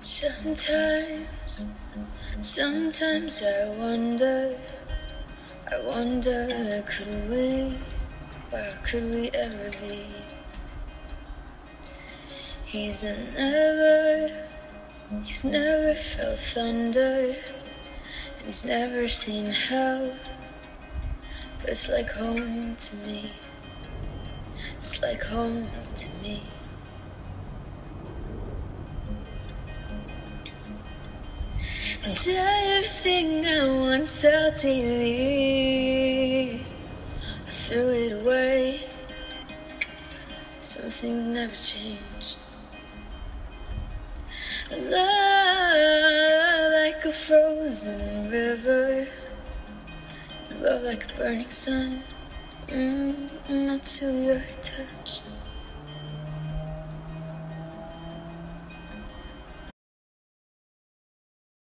Sometimes I wonder, could we ever be? He's never felt thunder, and he's never seen hell, but it's like home to me. It's like home to me. And everything I once held dearly, I threw it away. Some things never change. Love like a frozen river, love like a burning sun, not to your touch.